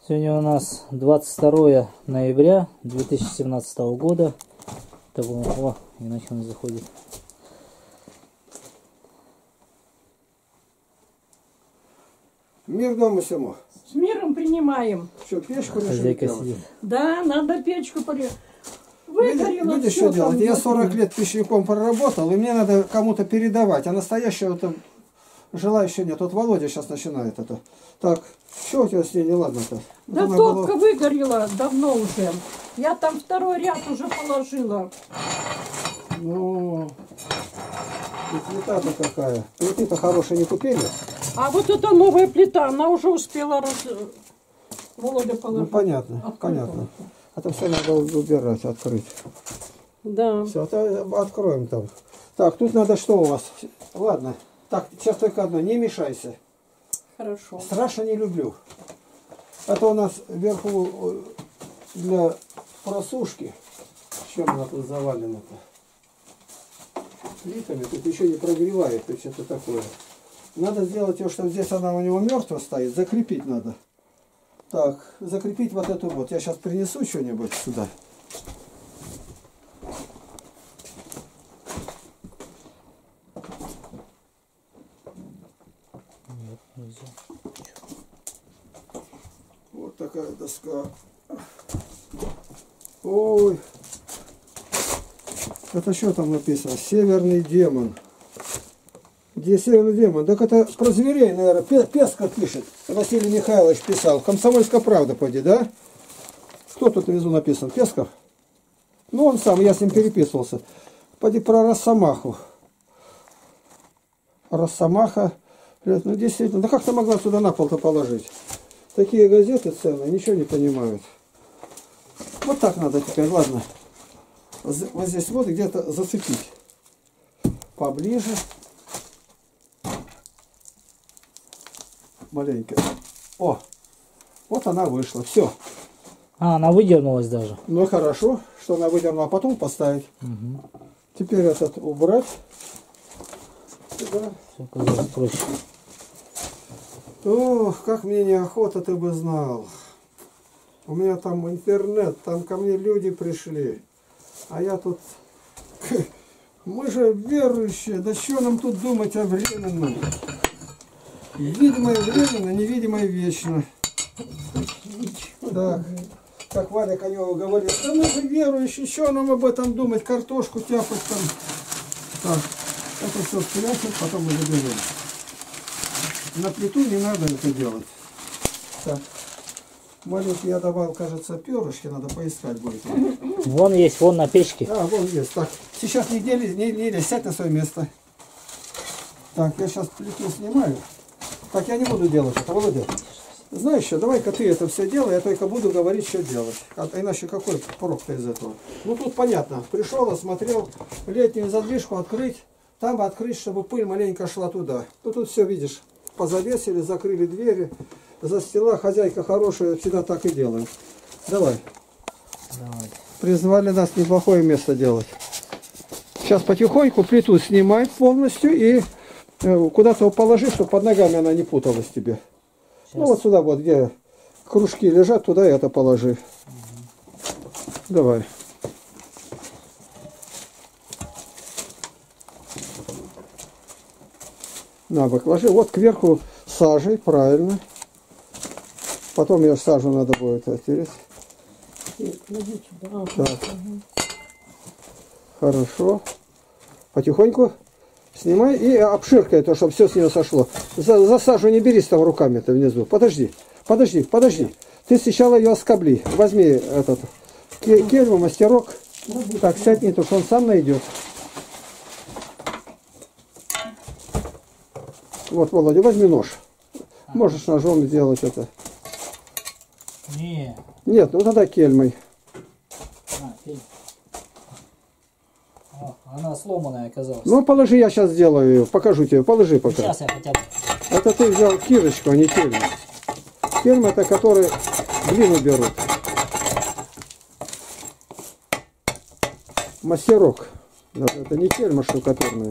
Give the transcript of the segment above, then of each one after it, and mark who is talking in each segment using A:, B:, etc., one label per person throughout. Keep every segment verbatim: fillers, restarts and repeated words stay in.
A: Сегодня у нас двадцать второе ноября две тысячи семнадцатого года. Такого, о, иначе он заходит.
B: Мир дома всему.
C: С миром принимаем.
B: Что, печку решили
A: Хозяйка
B: делать?
A: сидит.
C: Да, надо печку порезать. Выгорело
B: Видите,
C: всё
B: что делать?
C: там
B: Я
C: внутри.
B: сорок лет пищевиком проработал, и мне надо кому-то передавать. А настоящего-то желающего нет. Вот Володя сейчас начинает это. Так, что у тебя с ней не ладно-то?
C: Да
B: Она
C: топка
B: была-
C: выгорела давно уже. Я там второй ряд уже положила.
B: Ну, и плита-то какая. Плиты-то хорошие не купили.
C: А вот эта новая плита, она уже успела раз... Володя
B: Ну,
C: положил.
B: понятно,
C: Открой,
B: понятно. Это все надо убирать, открыть.
C: Да.
B: Все, откроем там. Так, тут надо что у вас? Ладно. Так, сейчас только одно, не мешайся.
C: Хорошо.
B: Страшно не люблю. Это у нас вверху э, для просушки. Чем она тут завалена-то? Плитами. Тут еще не прогревает. То есть это такое. Надо сделать ее, что здесь она у него мертвая стоит. Закрепить надо. Так, закрепить вот эту вот. Я сейчас принесу что-нибудь сюда.
A: Нет, нельзя.
B: Вот такая доска. Ой. Это что там написано? Северный демон. Где северный демон? Так это про зверей, наверное. Песков пишет. Василий Михайлович писал. Комсомольская правда, поди, да? Кто тут внизу написан? Песков? Ну, он сам, я с ним переписывался. Поди про Росомаху. Росомаха. Ну, действительно, да как ты могла сюда на пол-то положить? Такие газеты ценные, ничего не понимают. Вот так надо теперь, ладно. Вот здесь вот где-то зацепить. Поближе. Маленько. О, вот она вышла. Все.
A: А, она выдернулась даже.
B: Ну хорошо, что она выдернула, а потом поставить.
A: Угу.
B: Теперь этот убрать. Сюда.
A: Все оказалось проще.
B: Ох, как мне неохота, ты бы знал. У меня там интернет, там ко мне люди пришли. А я тут... Мы же верующие, да что нам тут думать о временном? Видимое временно, невидимое вечно. Так, как Валя Конева говорит, да мы же верующие, что нам об этом думать, картошку тяпать там. Так, это все спрячем, потом мы заберем. На плиту не надо это делать. Так, маленький я давал, кажется, перышки, надо поискать будет.
A: Вон есть, вон на печке.
B: А, вон есть. Так, сейчас не дели, не, не лезь, сядь на свое место. Так, я сейчас плиту снимаю. Так, я не буду делать это, Володя. Знаешь что, давай-ка ты это все делай, я только буду говорить, что делать. А иначе какой прок-то из этого? Ну тут понятно. Пришел, осмотрел, летнюю задвижку открыть, там открыть, чтобы пыль маленько шла туда. Ну тут все, видишь, позавесили, закрыли двери, застила, хозяйка хорошая, всегда так и делаем. Давай.
A: Давай.
B: Призвали нас неплохое место делать. Сейчас потихоньку плиту снимай полностью и куда-то положи, чтобы под ногами она не путалась тебе. Сейчас. Ну вот сюда вот, где кружки лежат, туда это положи. Угу. Давай. На бок ложи. Вот кверху сажей, правильно. Потом ее сажу надо будет оттереть. Так. Хорошо. Потихоньку снимай и обширкай то, чтобы все с нее сошло. За, за сажу не берись там руками-то внизу. Подожди, подожди, подожди. Ты сначала ее оскобли. Возьми этот кельму, мастерок. Так, сядь не то, что он сам найдет. Вот, Володя, возьми нож. Можешь ножом сделать это.
A: Не.
B: Нет, ну тогда кельмой.
A: А, кельм. О, она сломанная оказалась.
B: Ну, положи, я сейчас сделаю ее. Покажу тебе. Положи пока.
A: Сейчас я хотя бы.
B: Это ты взял кирочку, а не кельму. Кельм это которые глину берут. Мастерок. Это не кельма штукатурная.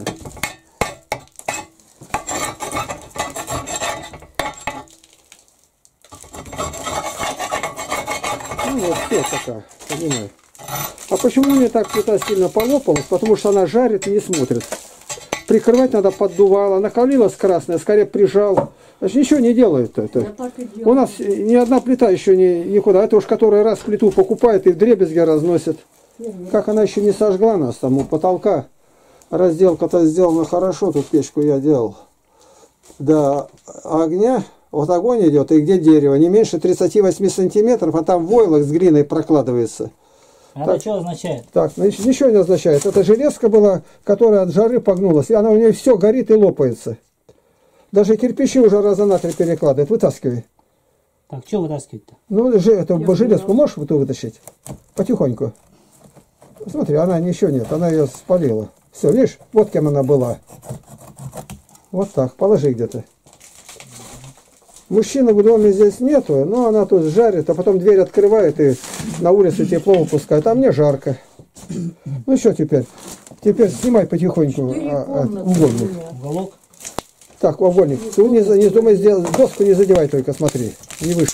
B: Ну вот все такая, понимаю. А почему мне так плита сильно полопалась? Потому что она жарит и не смотрит. Прикрывать надо поддувало. Накалилась красная, скорее прижал. Значит, ничего не делает это.
C: Я так и делаю.
B: У нас ни одна плита еще не, никуда. Это уж который раз плиту покупает и вдребезги разносит. Как она еще не сожгла нас там у потолка. Разделка-то сделана хорошо. Тут печку я делал. До огня. Вот огонь идет, и где дерево? Не меньше тридцати восьми сантиметров, а там войлок с глиной прокладывается.
A: А
B: Так.
A: это что означает?
B: Так, значит, ничего не означает. Это железка была, которая от жары погнулась. И она у нее все горит и лопается. Даже кирпичи уже раза на три перекладывает. Вытаскивай.
A: Так, что вытаскивать-то?
B: Ну, же, эту
C: Я
B: железку
C: поняла.
B: можешь вот вытащить? Потихоньку. Смотри, она ничего нет. Она ее спалила. Все, видишь, вот кем она была. Вот так, положи где-то. Мужчины в доме здесь нету, но она тут жарит, а потом дверь открывает и на улице тепло выпускает. А мне жарко. Ну что теперь? Теперь снимай потихоньку
C: Четыре
B: а, а,
C: комнаты у
B: угольник.
C: меня.
A: Уголок?
B: Так, угольник. Ты не, за- не думай сделать, доску не задевай только, смотри. Не выше.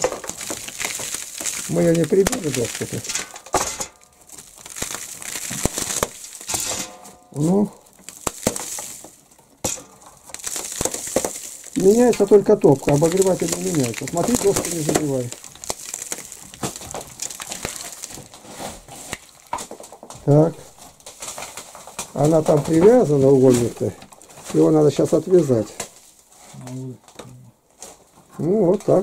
B: Мы ее не прибили, доску-то. Ну. Меняется только топка, обогреватель не меняется. Смотри, доску не задевай. Так. Она там привязана, угольник-то. Его надо сейчас отвязать. Ну, вот так.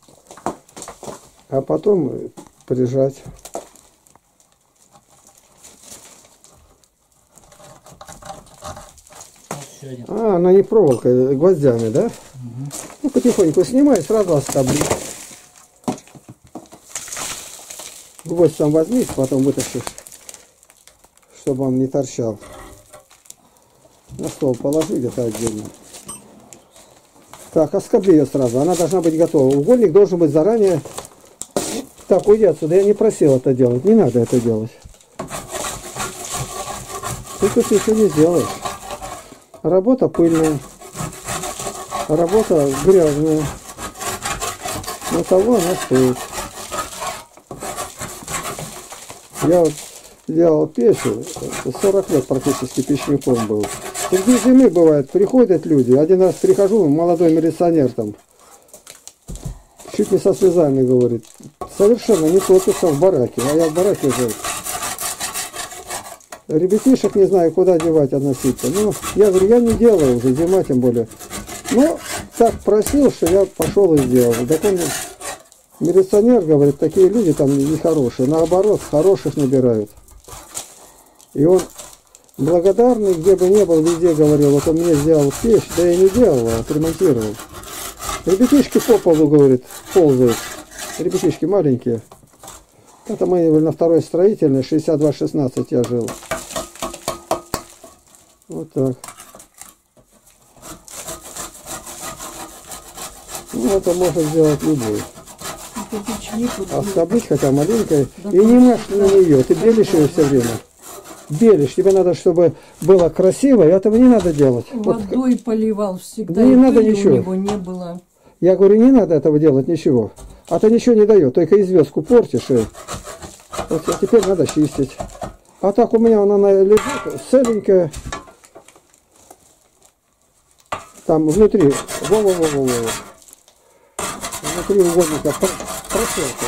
B: А потом прижать.
A: Вот еще один.
B: А, она не проволокой, гвоздями, да? Угу. Ну, потихоньку снимай, сразу оставлю. Гвоздь там возьми, потом вытащишь, чтобы он не торчал. На стол положи где-то отдельно. Так, оскобли ее сразу, она должна быть готова. Угольник должен быть заранее. Так, уйди отсюда, я не просил это делать, не надо это делать. Ты тут ничего не сделаешь. Работа пыльная, работа грязная, но того она стоит. Я вот делал печь, сорок лет практически печником был. И где зимы бывает, приходят люди, один раз прихожу, молодой милиционер там, чуть не со слезами говорит, совершенно не топится в бараке, а я в бараке жил. Ребятишек не знаю, куда девать относиться. Ну, я говорю, я не делаю уже, зима тем более. Но так просил, что я пошел и сделал. Так он, милиционер говорит, такие люди там нехорошие. Наоборот, хороших набирают. И он благодарный, где бы ни был, везде говорил, вот он мне сделал печь, да я не делал, а отремонтировал. Ребятишки по полу, говорит, ползают. Ребятишки маленькие. Это мы на второй строительной, шестьдесят два шестнадцать я жил. Вот так. Ну, это можно сделать любой.
C: Это печник вот
B: А
C: здесь.
B: скоблить хотя маленькой.
C: Да,
B: И не машь
C: да,
B: на нее. Ты белишь ее все время. Белишь. Тебе надо, чтобы было красиво. И этого не надо делать. Вот,
C: Водой поливал всегда.
B: Да не
C: и
B: надо
C: пыли
B: ничего.
C: у него не было.
B: я говорю, не надо этого делать, ничего. А то ничего не дает. Только известку портишь. И... Вот а теперь надо чистить. А так у меня она лежит целенькая. Там внутри. Во-во-во-во-во. Внутри угольника проселка.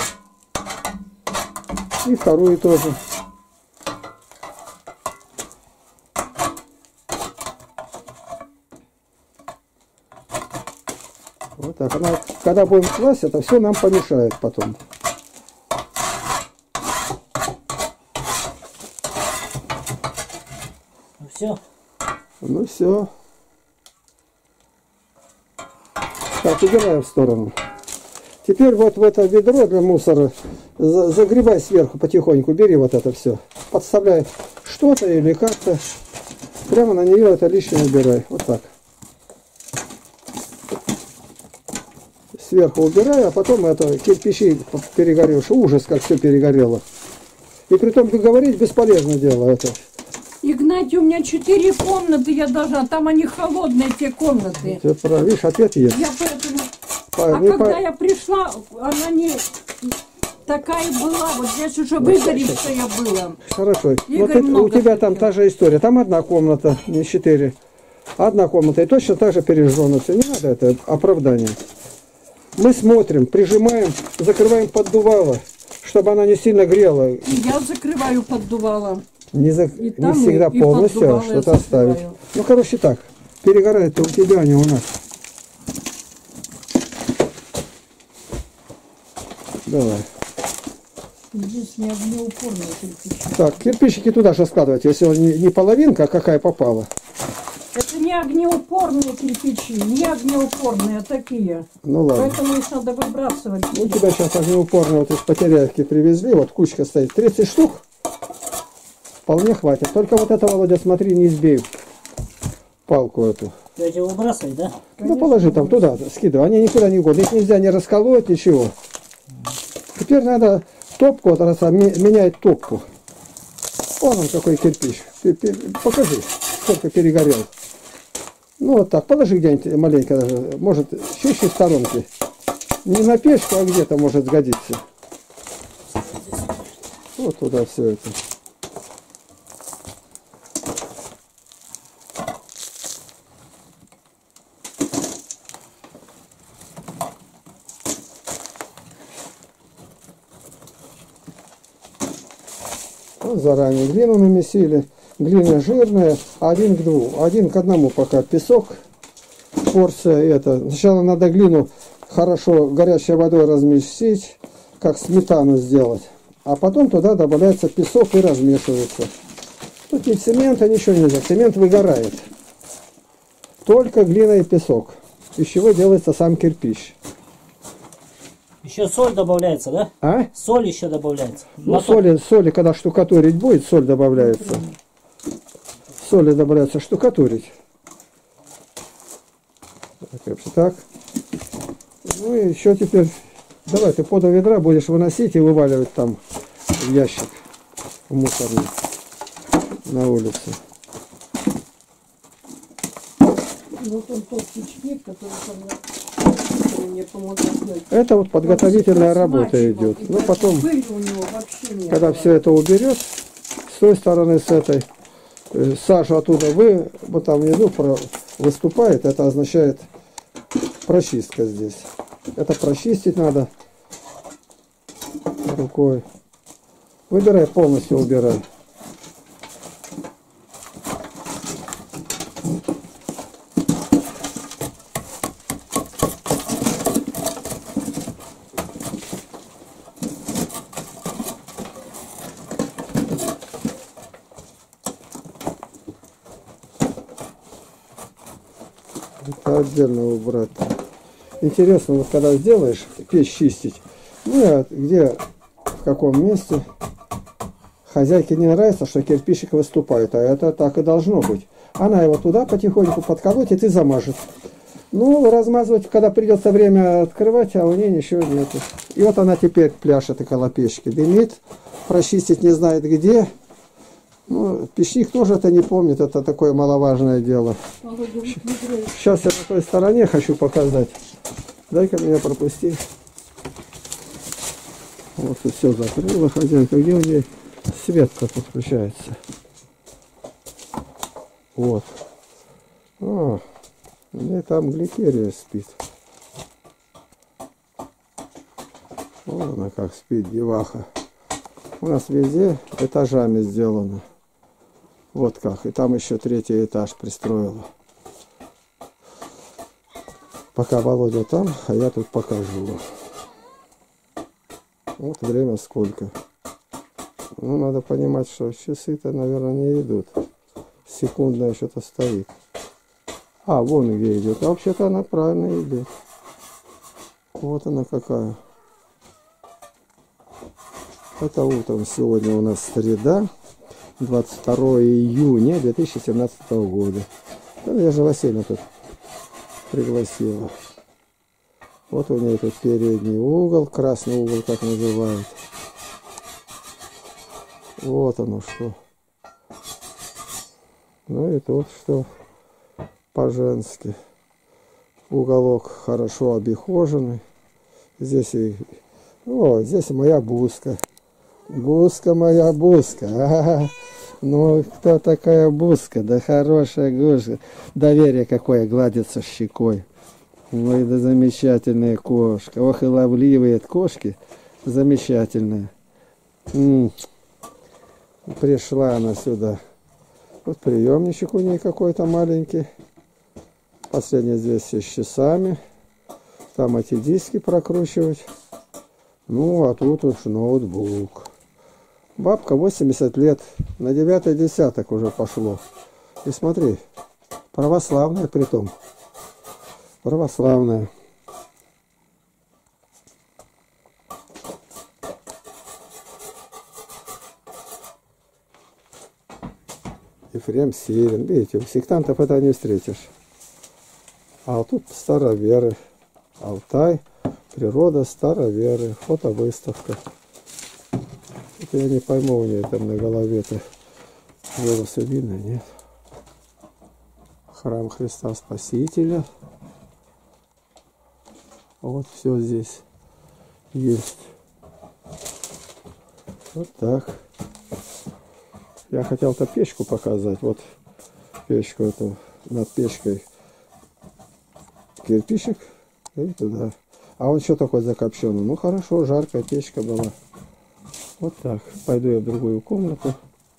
B: И вторую тоже. Вот так. Она, когда будем класть, это все нам помешает потом.
A: Ну все.
B: Ну все. Так, убираем в сторону. Теперь вот в это ведро для мусора загребай сверху потихоньку, бери вот это все. Подставляй что-то или как-то. Прямо на нее это лишнее убирай. Вот так. Сверху убирай, а потом это кирпичи перегоревшие. Ужас, как все перегорело. И при том говорить бесполезно дело это.
C: Игнатий, у меня четыре комнаты, я даже, а там они холодные, те комнаты.
B: Ты прав, видишь, ответ есть.
C: Я поэтому...
B: По-
C: А
B: не
C: когда
B: по-
C: я пришла, она не... такая была. Вот здесь уже выгоревшая была.
B: Хорошо.
C: Игорь
B: Вот это, у
C: много
B: тебя там
C: хотел.
B: та же история. Там одна комната, не четыре. Одна комната. И точно так же пережжено все. Не надо это оправдание. Мы смотрим, прижимаем, закрываем поддувало, чтобы она не сильно грела.
C: И я закрываю поддувало.
B: Не, за...
C: И
B: не
C: там,
B: всегда
C: и- и
B: полностью, а
C: поддувало я
B: что-то оставить.
C: закрываю.
B: Ну, короче, так. Перегорает-то у тебя, а не у нас. Давай.
C: Здесь не огнеупорные кирпичи.
B: Так, кирпичики туда же складывать, если он не, не половинка, а какая попала.
C: Это не огнеупорные кирпичи, не огнеупорные, а такие.
B: Ну ладно.
C: Поэтому их надо выбрасывать.
B: У тебя сейчас огнеупорные вот из Потеряевки привезли, вот кучка стоит, тридцать штук. Вполне хватит. Только вот это, Володя, смотри, не сбей палку эту.
A: Эти выбрасывать, да?
B: Ну положи там туда, скидывай. Они никуда не годны. Их нельзя не расколоть, ничего. Теперь надо топку, вот раз, ми- менять топку. Вон он какой кирпич. Пе- пе- Покажи, сколько перегорел. Ну вот так, положи где-нибудь маленько даже, может, чуть-чуть в сторонке. Не на печку, а где-то может сгодиться. Вот туда все это. Вот заранее глину намесили. Глина жирная, один к двум, один к одному пока песок, порция это. Сначала надо глину хорошо горячей водой размесить, как сметану сделать, а потом туда добавляется песок и размешивается. Тут ни цемента, ничего нельзя, цемент выгорает. Только глина и песок, из чего делается сам кирпич.
A: Еще соль добавляется, да?
B: А?
A: Соль еще добавляется.
B: Ну,
A: Мотор.
B: соли, соли, когда штукатурить будет, соль добавляется. Соли добавляется штукатурить. Так, так. Ну и еще теперь, давай ты подо ведра будешь выносить и вываливать там в ящик, в мусорный, на улице.
C: Вот он тот печник, который там мне помогает.
B: Это вот подготовительная
C: Он
B: работа
C: смачивал,
B: идет.
C: и
B: Ну
C: поэтому
B: потом,
C: пыли у него вообще не
B: когда
C: было.
B: все это уберет, с той стороны, с этой, э, сажу оттуда вы, вот там внизу про- выступает, это означает прочистка здесь. Это прочистить надо рукой. Выбирай, полностью убирай. Это отдельно убрать. Интересно, вот когда сделаешь, печь чистить, ну и где, в каком месте. Хозяйке не нравится, что кирпичик выступает, а это так и должно быть. Она его туда потихоньку подколотит и замажет. Ну, размазывать, когда придется время открывать, а у нее ничего нет. И вот она теперь пляшет около печки, дымит, прочистить не знает где. Ну, печник тоже это не помнит, это такое маловажное дело. Сейчас я на той стороне хочу показать. Дай-ка меня пропусти. Вот и все закрыла хозяйка. Где у нее свет-то подключается? Вот. А, мне там гликерия спит. Вот она как спит, деваха. У нас везде этажами сделано. Вот как. И там еще третий этаж пристроила. Пока Володя там, а я тут покажу. Вот время сколько. Ну, надо понимать, что часы-то, наверное, не идут. Секундная что-то стоит. А, вон где идет. А вообще-то она правильно идет. Вот она какая. Это утром сегодня у нас среда. двадцать второе июня две тысячи семнадцатого года. Ну, я же Василия тут пригласила. Вот у нее тут передний угол, красный угол, как называют. Вот оно что. Ну и тут что по-женски. Уголок хорошо обихоженный. Здесь и О, здесь моя Буска. Буска моя Буска. А-а-а. Ну, кто такая Буска? Да хорошая Гушка. Доверие какое, гладится щекой. Ой, да замечательная кошка. Ох, и ловливые кошки. Замечательная. М-м. Пришла она сюда. Вот приемничек у нее какой-то маленький. Последний здесь с часами. Там эти диски прокручивать. Ну, а тут уж ноутбук. Бабка восемьдесят лет. На девятый десяток уже пошло. И смотри, православная притом. Православная. Ефрем Сирин. Видите, у сектантов это не встретишь. А вот тут староверы. Алтай. Природа староверы. Фотовыставка. Это я не пойму, у нее там на голове-то волосы видно, нет? Храм Христа Спасителя. Вот все здесь есть. Вот так. Я хотел-то печку показать. Вот печку эту, над печкой кирпичик и туда. А он что такой закопченный? Ну хорошо, жаркая печка была. Вот так. Пойду я в другую комнату.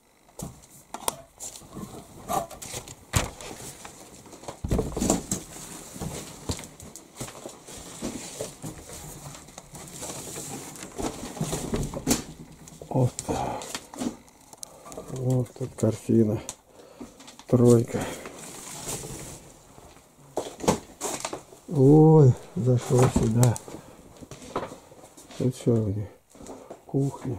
B: Вот так. Вот тут картина. Тройка. Ой, зашел сюда. Тут что у них? Кухня.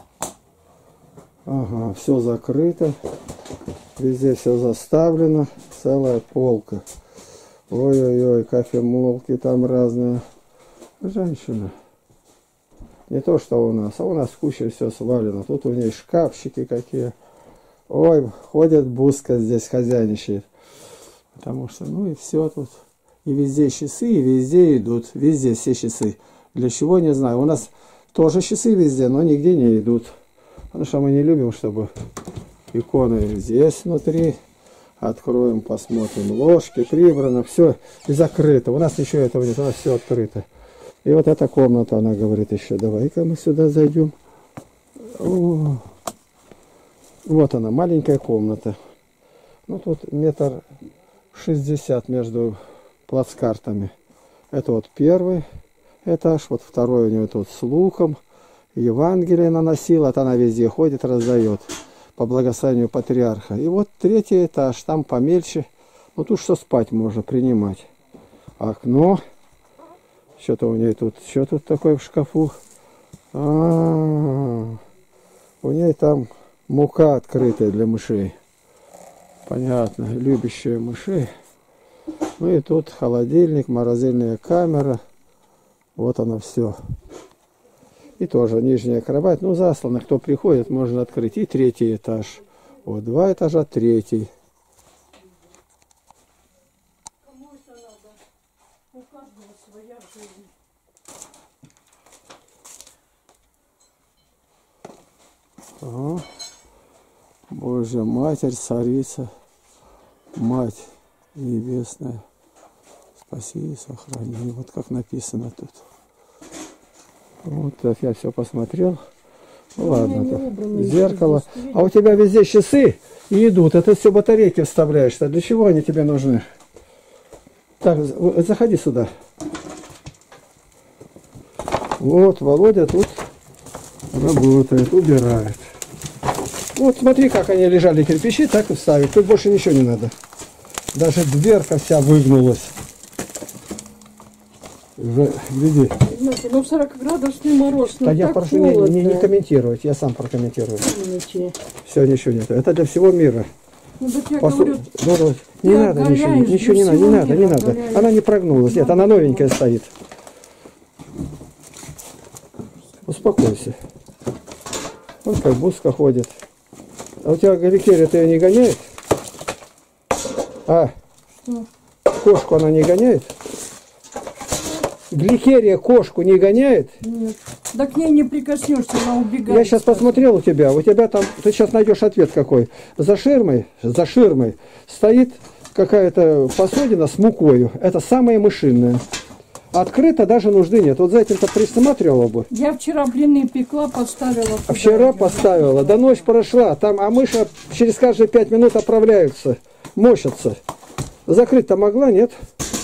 B: Ага, все закрыто. Везде все заставлено. Целая полка. Ой-ой-ой, кофемолки там разные. Женщина. Не то, что у нас. А у нас куча все свалено. Тут у нее шкафчики какие. Ой, ходит Буска здесь, хозяйничает. Потому что, ну и все тут. И везде часы, и везде идут. Везде все часы. Для чего, не знаю. У нас тоже часы везде, но нигде не идут. Потому что мы не любим, чтобы иконы здесь внутри. Откроем, посмотрим. Ложки, прибрано, все. И закрыто. У нас ничего этого нет, у нас все открыто. И вот эта комната, она говорит еще, давай-ка мы сюда зайдем. О, вот она, маленькая комната. Ну, тут метр шестьдесят между плацкартами. Это вот первый этаж, вот второй у нее тут с луком. Евангелие наносила, вот она везде ходит, раздает по благословению патриарха. И вот третий этаж, там помельче. Ну, тут что спать можно, принимать. Окно. Что-то у нее тут, что тут такое в шкафу? А, -а, -а. У нее там мука открытая для мышей. Понятно, любящая мышей. Ну и тут холодильник, морозильная камера. Вот оно все. И тоже нижняя кровать. Ну, заслано, кто приходит, можно открыть. И третий этаж. Вот два этажа, третий.
C: Кому это надо? У каждого своя жизнь.
B: О, Божья Матерь, Царица, Мать Небесная, спаси и сохрани. Вот как написано тут. Вот так я все посмотрел. Ну, ладно, зеркало. А у тебя везде часы и идут. Это все батарейки вставляешь. Для чего они тебе нужны? Так, заходи сюда. Вот, Володя тут работает, убирает. Вот смотри, как они лежали кирпичи, так и вставить. Тут больше ничего не надо. Даже дверка вся выгнулась. Гляди.
C: Ну, сорокаградусный мороз. Ну,
B: да я прошу не, не, не комментировать, я сам прокомментирую.
C: Ничего.
B: Все, ничего нет. Это для всего мира.
C: Ну, так я
B: Посу...
C: говорю,
B: ну, ну, не надо ничего, ничего не надо, не надо, не надо. Оголяешь. Она не прогнулась, нет, она новенькая стоит. Успокойся. Вот как Буска ходит. А у тебя Виктория-то ее не гоняет? А?
C: Что?
B: Кошку она не гоняет? гликерия кошку не гоняет?
C: Нет. Да к ней не прикоснешься, она убегает.
B: Я сейчас посмотрел у тебя, у тебя там, ты сейчас найдешь ответ какой. За ширмой, за ширмой стоит какая-то посудина с мукою. Это самое мышиное. Открыто даже нужды нет. Вот за этим-то присматривала бы.
C: Я вчера блины пекла, поставила.
B: А вчера поставила, да ночь прошла, там, а мыши через каждые пять минут оправляются, мощатся. Закрыть-то могла, нет?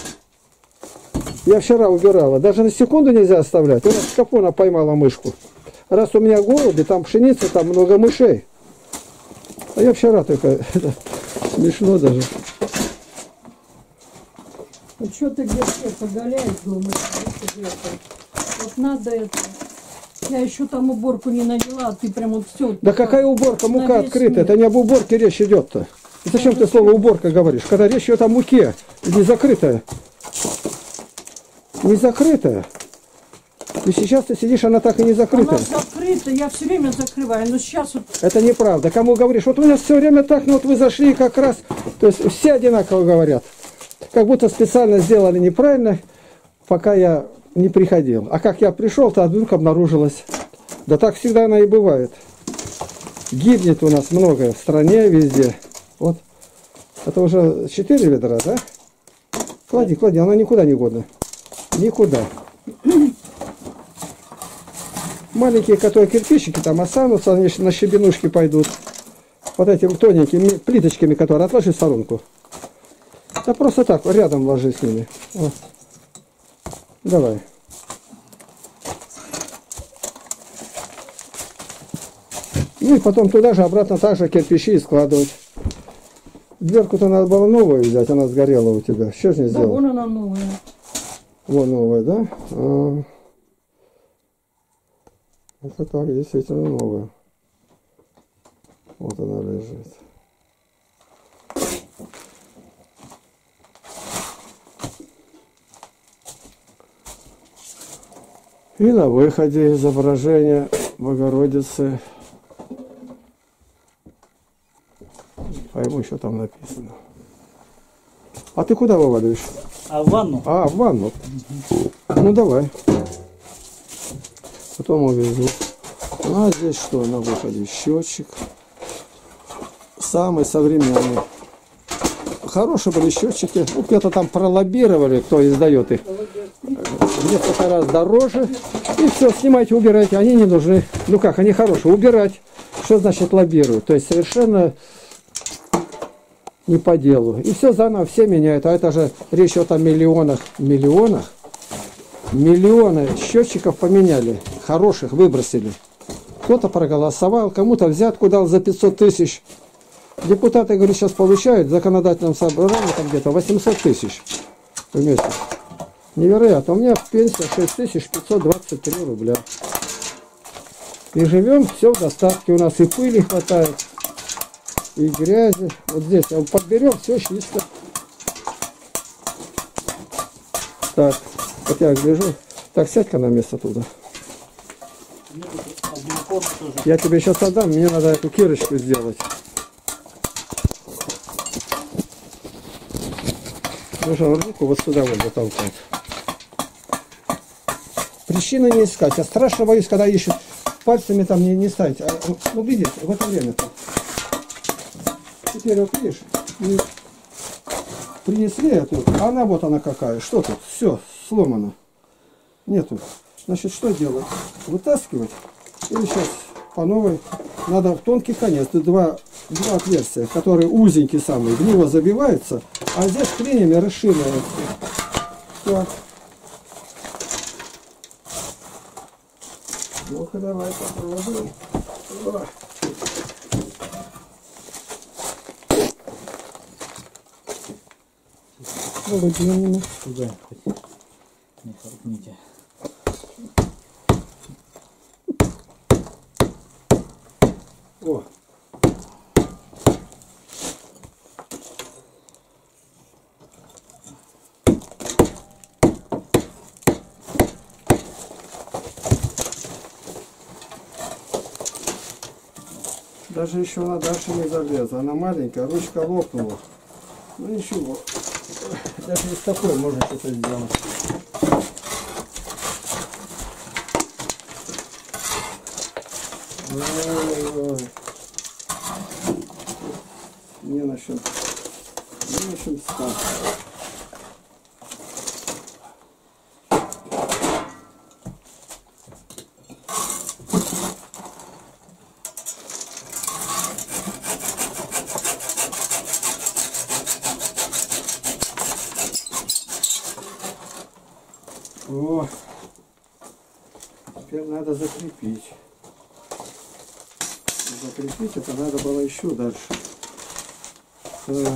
B: Я вчера убирала, даже на секунду нельзя оставлять. У нас в шкафу она поймала мышку. Раз у меня голуби, там пшеница, там много мышей. А я вчера только, это смешно даже.
C: Ну что ты где-то поголяешь, думаешь, где-то. Вот надо это. Я еще там уборку не навела, а ты прям вот все.
B: Да какая уборка? Мука открыта. Это не об уборке речь идет-то. Зачем ты слово уборка говоришь? Когда речь идет о муке, не закрытая. Не закрытая. И сейчас ты сидишь, она так и не закрыта.
C: Она закрыта, я все время закрываю, но сейчас вот...
B: Это неправда. Кому говоришь? Вот у нас все время так, ну вот вы зашли как раз. То есть все одинаково говорят. Как будто специально сделали неправильно, пока я не приходил. А как я пришел, то вдруг обнаружилось. Да так всегда она и бывает. Гибнет у нас много в стране, везде. Вот. Это уже четыре ведра, да? Клади, клади, она никуда не годна. Никуда. Маленькие, которые кирпичики там останутся, они на щебенушки пойдут. Вот этими тоненькими плиточками, которые отложи в сторонку. Да просто так, рядом ложи с ними. Вот. Давай. Ну и потом туда же обратно так же кирпичи складывать. Дверку-то надо было новую взять, она сгорела у тебя. Что же не
C: Да,
B: сделал?
C: вон она новая.
B: Вон новая, да? А... Это так, действительно новая. Вот она лежит. И на выходе изображение Богородицы. Пойму, что там написано. А ты куда вываливаешь?
A: А в ванну?
B: А, в ванну. Ну давай. Потом увезу. А здесь что на выходе? Счетчик. Самый современный. Хорошие были счетчики. Ну, где-то там пролоббировали, кто издает их. В несколько раз дороже. И все, снимайте, убирайте. Они не нужны. Ну как, они хорошие. Убирать. Что значит лоббируют? То есть совершенно не по делу. И все заново, все меняют. А это же речь идет о миллионах. Миллионах? Миллионы счетчиков поменяли. Хороших выбросили. Кто-то проголосовал, кому-то взятку дал за пятьсот тысяч. Депутаты, говорю, сейчас получают в законодательном собрании там где-то восемьсот тысяч в месяц. Невероятно. У меня пенсия шесть тысяч пятьсот двадцать три рубля. И живем все в достатке. У нас и пыли хватает, и грязи. Вот здесь подберем, все чисто. Так, вот я гляжу. Так, сядь-ка на место туда. Я тебе сейчас отдам, мне надо эту кирочку сделать. Нужно руку вот сюда вот затолкать. Причины не искать. Я страшно боюсь, когда ищут. Пальцами там не, не ставить. А, ну, видите, в это время-то. Теперь вот видишь, принесли эту, а она вот она какая. Что тут? Все, сломано. Нету. Значит, что делать? Вытаскивать. Или сейчас по новой. Надо в тонкий конец. Тут два, два отверстия, которые узенькие самые. В него забиваются. А здесь клинями расширяются. Так. Ну-ка, давай попробуем. О. Холодильник.
A: Туда хоть не харкните.
B: О. Даже еще она дальше не залезла. Она маленькая, ручка лопнула. Ну ничего. Даже из такой можно что-то сделать. Ой-ой-ой. Не на чем. Не на чем стать. О, теперь надо закрепить. Закрепить это надо было еще дальше. Так.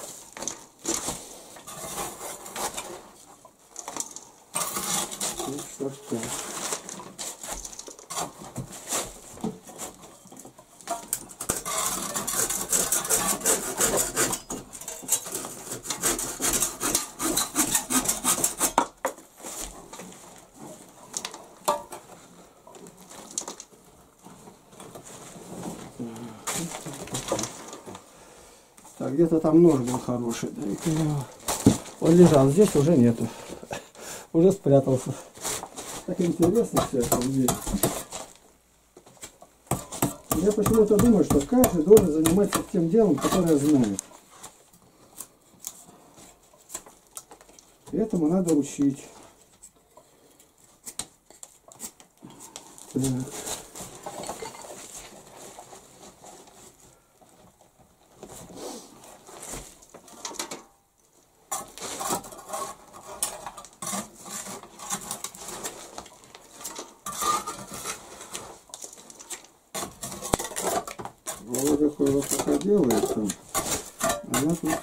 B: Ну что ж так. Так, где-то там нож был хороший. Он лежал, здесь уже нету. Уже спрятался. Так интересно все это здесь. Я почему-то думаю, что каждый должен заниматься тем делом, которое знает. И этому надо учить. Так. Володя кое пока делает там, а я тут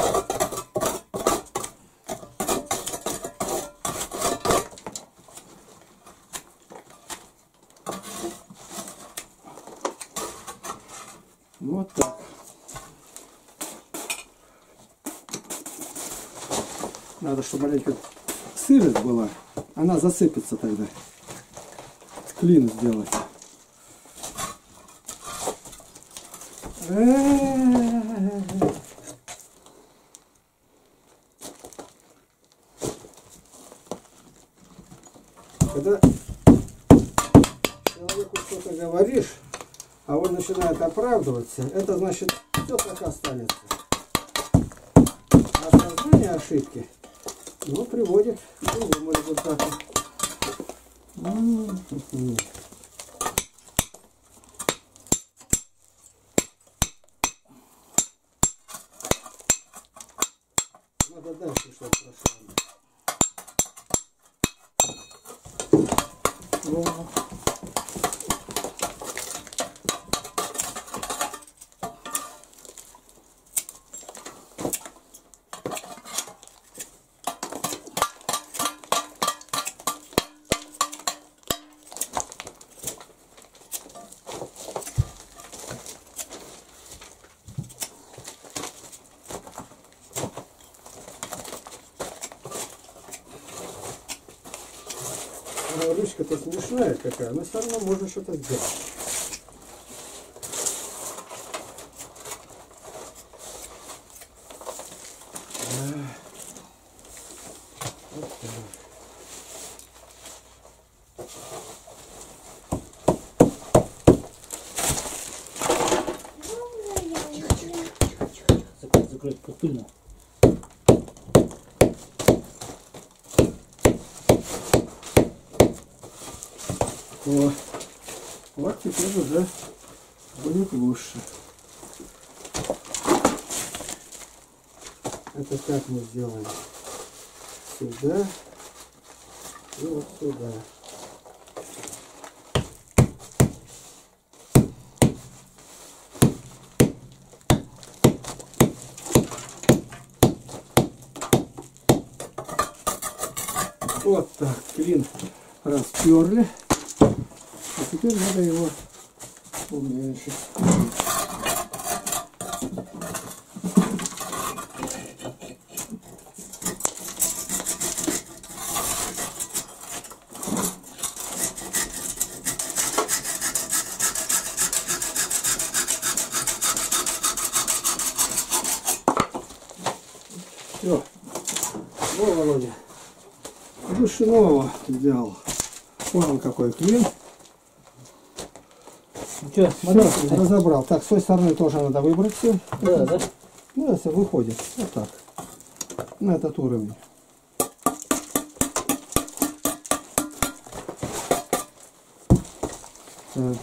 B: вот так. Надо, чтобы маленько сырость была, она засыпется тогда. Клин сделать. Когда человеку что-то говоришь, а он начинает оправдываться, это значит, все так останется. А осознание ошибки, ну, приводит к другому результату. Надо дальше, чтобы прошло. Вот. Ручка-то смешная какая, но все равно можно что-то сделать. Вот так.
A: Закрыть, закрыть, пыльно.
B: О, вот теперь уже будет лучше. Это как мы сделаем? Сюда и вот сюда. Вот так, клин расперли. А теперь надо его уменьшить. Все. Во, Володя. Душиного сделал. Вон он какой клин.
A: Че, смотри.
B: Все, разобрал. Так, с той стороны тоже надо выбрать все.
A: Да, да.
B: Ну, если выходит. Вот так. На этот уровень. Так.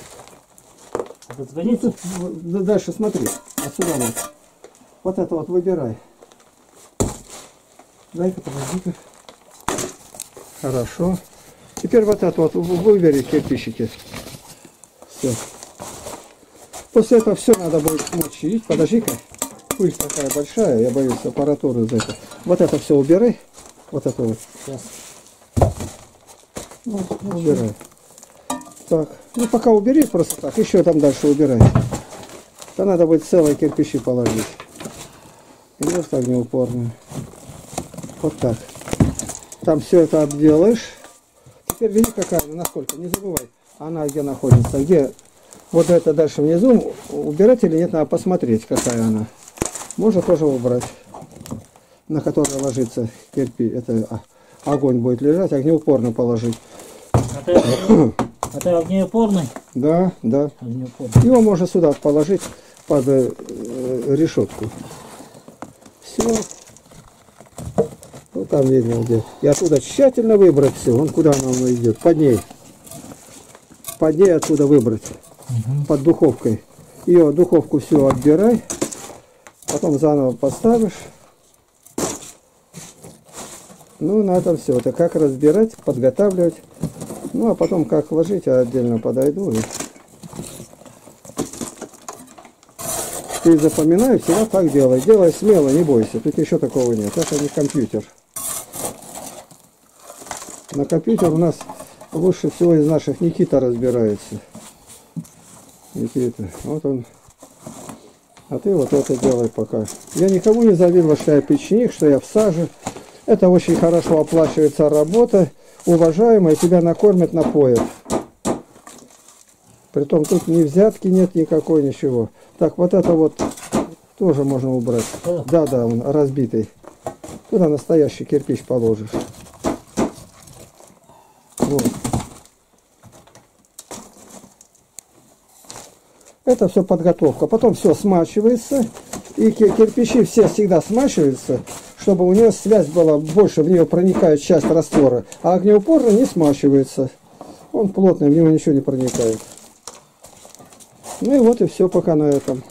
B: Ну, тут, дальше смотри. Отсюда вот. Вот это вот выбирай. Дай-ка, подожди-ка. Хорошо. Теперь вот это вот выбери кирпичики. Все. После этого все надо будет смочить. Подожди-ка. Пыль такая большая, я боюсь аппаратуры за это. Вот это все убирай. Вот это вот.
A: Сейчас.
B: Вот, убирай. Так. Ну пока убери просто так. Еще там дальше убирай. То надо будет целые кирпичи положить. Идешь огнеупорную. Вот так. Там все это обделаешь. Теперь види, какая она, насколько, не забывай. Она где находится, где вот это дальше внизу, убирать или нет, надо посмотреть, какая она. Можно тоже убрать, на которой ложится кирпич. Это огонь будет лежать, огнеупорно положить.
A: Это, это огнеупорный?
B: Да, да.
A: Огнеупорный.
B: Его можно сюда положить под э, решетку. Все. Вот там видно где. И оттуда тщательно выбрать все. Вон куда нам идет. Под ней. Под ней отсюда выбрать. Угу. Под духовкой. Ее духовку все отбирай. Потом заново поставишь. Ну, на этом все. Это как разбирать, подготавливать. Ну, а потом как ложить, я отдельно подойду. И... Ты запоминай, всегда так делай. Делай смело, не бойся. Тут ничего такого нет. Это не компьютер. На компьютер у нас лучше всего из наших Никита разбирается. Никита. Вот он. А ты вот это делай пока. Я никому не завидовал, что я печник, что я в саже. Это очень хорошо оплачивается работа. Уважаемая, тебя накормят, напоят. Притом тут ни взятки нет никакой, ничего. Так, вот это вот тоже можно убрать. Да, да, он разбитый. Туда настоящий кирпич положишь. Вот. Это все подготовка. Потом все смачивается. И кирпичи все всегда смачиваются, чтобы у нее связь была больше, в нее проникает часть раствора. А огнеупорный не смачивается. Он плотный, в него ничего не проникает. Ну и вот и все пока на этом.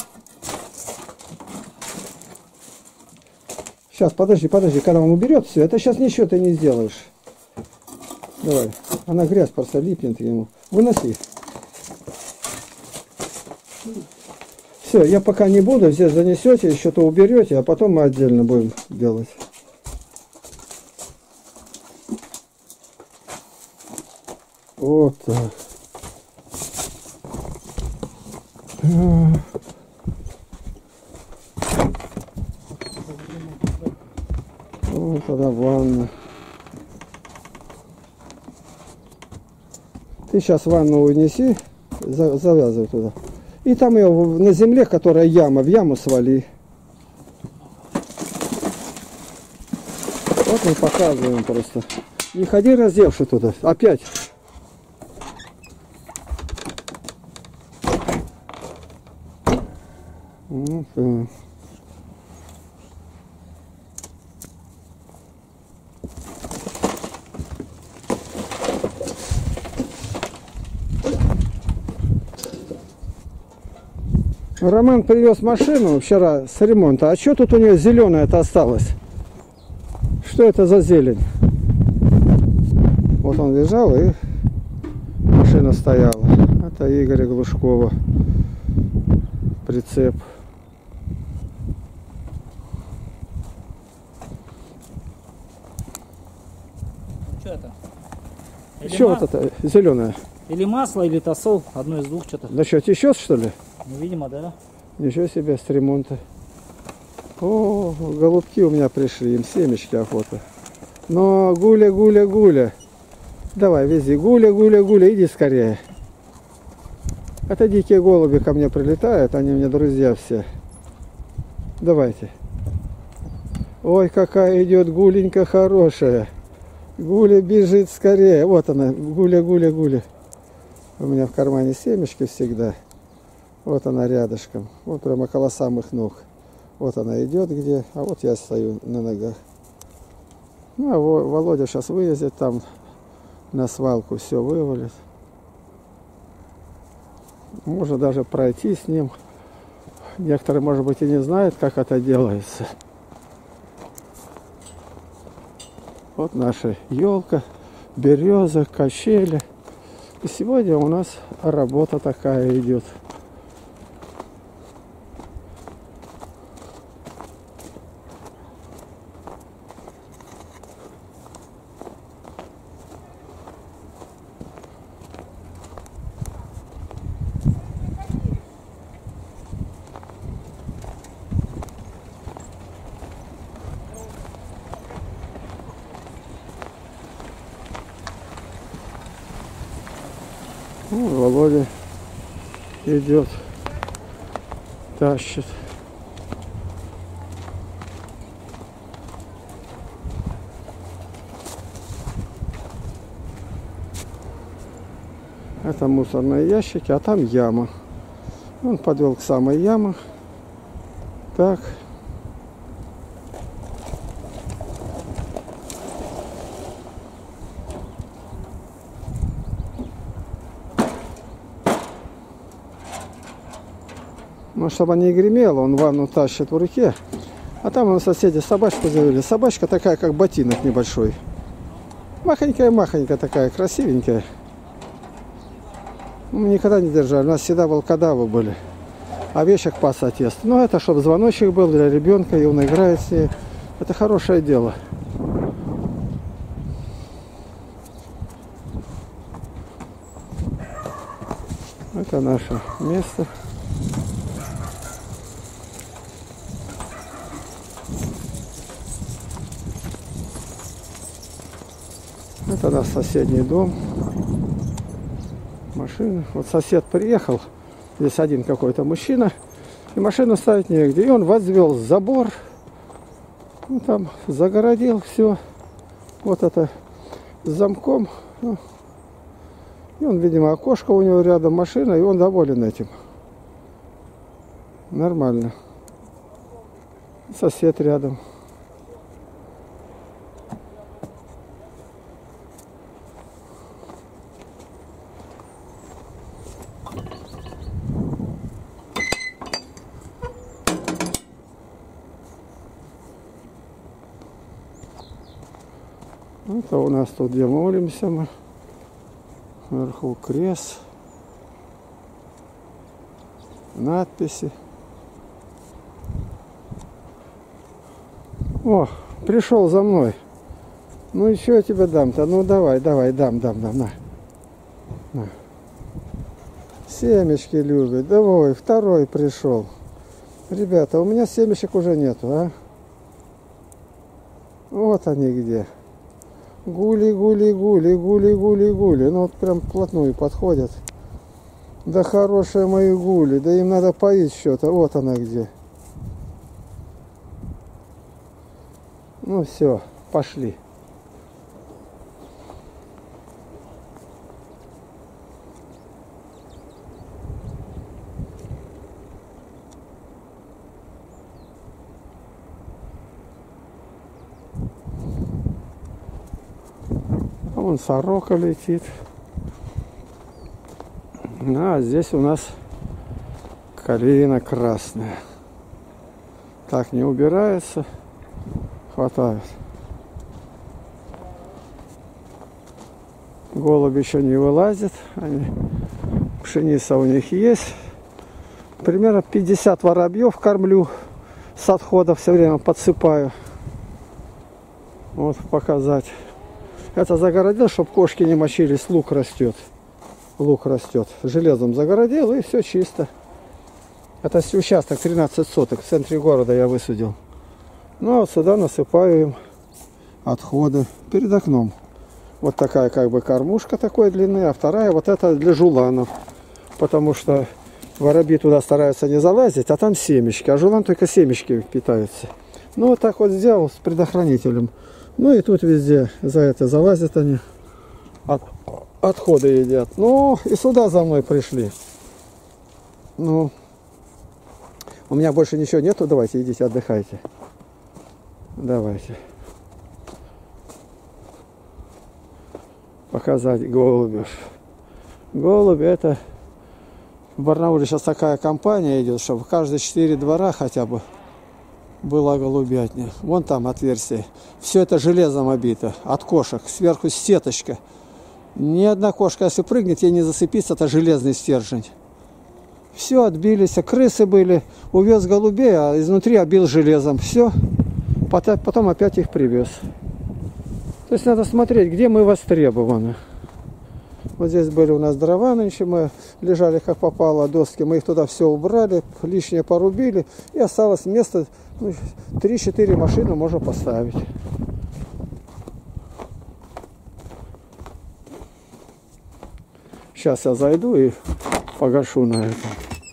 B: Сейчас, подожди, подожди, когда он уберет все, это сейчас ничего ты не сделаешь. Давай, она грязь просто липнет ему. Выноси. Все, я пока не буду, здесь занесете, что-то уберете, а потом мы отдельно будем делать. Вот так. Вот тогда ванна. Ты сейчас ванну унеси, завязывай туда. И там ее на земле, которая яма, в яму свали. Вот мы показываем просто. Не ходи раздевши туда. Опять. Вот. Роман привез машину вчера с ремонта. А что тут у нее зеленое-то осталось? Что это за зелень? Вот он лежал и машина стояла. Это Игоря Глушкова. Прицеп.
A: Что это?
B: Что вот это зеленое?
A: Или масло, или тосол. Одно из двух что-то.
B: Да что, течет что ли?
A: Ну, видимо, да.
B: Ничего себе, с ремонта. О, голубки у меня пришли, им семечки охота. Но гуля, гуля, гуля. Давай, вези. Гуля, гуля, гуля, иди скорее. Это дикие голуби ко мне прилетают, они мне друзья все. Давайте. Ой, какая идет гуленька хорошая. Гуля бежит скорее. Вот она, гуля, гуля, гуля. У меня в кармане семечки всегда. Вот она рядышком. Вот прямо около самых ног. Вот она идет где, а вот я стою на ногах. Ну, а Володя сейчас выездит там на свалку, все вывалит. Можно даже пройти с ним. Некоторые, может быть, и не знают, как это делается. Вот наша елка, береза, качели. И сегодня у нас работа такая идет. Ну, Володя идет, тащит. Это мусорные ящики, а там яма. Он подвел к самой яме. Так. Ну, чтобы не гремело, он ванну тащит в руке. А там у соседи собачку завели. Собачка такая, как ботинок небольшой. Махонькая-махонькая такая, красивенькая. Мы никогда не держали. У нас всегда волкодавы были. Овечек пас отец. Ну, это чтобы звоночек был для ребенка, и он играет с ней. Это хорошее дело. Это наше место. Это наш соседний дом. Машина. Вот сосед приехал. Здесь один какой-то мужчина. И машину ставить негде. И он возвел забор. Ну, там загородил все. Вот это с замком. Ну, и он, видимо, окошко у него рядом, машина. И он доволен этим. Нормально. Сосед рядом. Это у нас тут, где молимся мы. Вверху крест. Надписи. О, пришел за мной. Ну еще я тебе дам-то. Ну давай, давай, дам, дам, дам, на. на. Семечки любит. Давай, второй пришел. Ребята, у меня семечек уже нету, а? Вот они где. Гули, гули, гули, гули, гули, гули. Ну вот прям вплотную подходят. Да хорошие мои гули. Да им надо поить что-то. Вот она где. Ну все, пошли. Вон сорока летит. А здесь у нас калина красная. Так не убирается. Хватает. Голуби еще не вылазят. Они... Пшеница у них есть. Примерно пятьдесят воробьев кормлю. С отхода все время подсыпаю. Вот показать. Это загородил, чтобы кошки не мочились. Лук растет. Лук растет. Железом загородил, и все чисто. Это участок тринадцать соток. В центре города я высадил. Ну, а вот сюда насыпаю им отходы перед окном. Вот такая как бы кормушка такой длины, а вторая вот это для жуланов. Потому что воробьи туда стараются не залазить, а там семечки. А жулан только семечки питаются. Ну, вот так вот сделал с предохранителем. Ну и тут везде за это залазят они. От, отходы едят. Ну, и сюда за мной пришли. Ну, у меня больше ничего нету. Давайте, идите, отдыхайте. Давайте. Показать голубев. Голуби — это... В Барнауле сейчас такая компания идет, чтобы каждые четыре двора хотя бы была голубятня. Вон там отверстие. Все это железом обито. От кошек. Сверху сеточка. Ни одна кошка, если прыгнет, ей не зацепиться, это железный стержень. Все, отбились. Крысы были. Увез голубей, а изнутри обил железом. Все. Потом опять их привез. То есть надо смотреть, где мы востребованы. Вот здесь были у нас дрова нынче, мы лежали как попало, доски, мы их туда все убрали, лишнее порубили, и осталось место, ну, три-четыре машины можно поставить. Сейчас я зайду и погашу на это.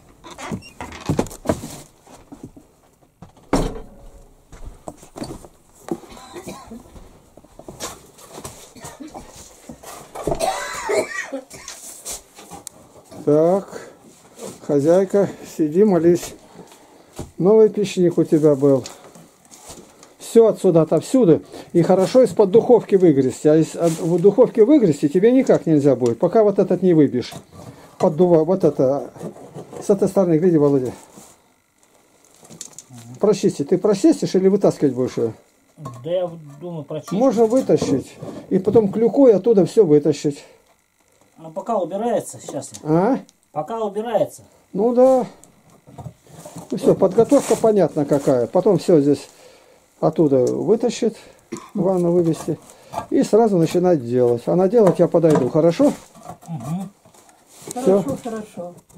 B: Так, хозяйка, сиди, молись. Новый печник у тебя был. Все отсюда, отовсюду. И хорошо из-под духовки выгрести. А из в духовке выгрести тебе никак нельзя будет, пока вот этот не выбьешь. Поддува, вот это. С этой стороны, гляди, Володя. Прочисти. Ты прочистишь или вытаскивать будешь ее?
A: Да я думаю, прочистить.
B: Можно вытащить. И потом клюкой оттуда все вытащить.
A: Ну пока убирается, сейчас.
B: А?
A: Пока убирается.
B: Ну да. Ну все, подготовка понятна какая. Потом все здесь оттуда вытащит, ванну вывести. И сразу начинать делать. А на делать я подойду, хорошо?
A: Угу.
C: Хорошо, хорошо.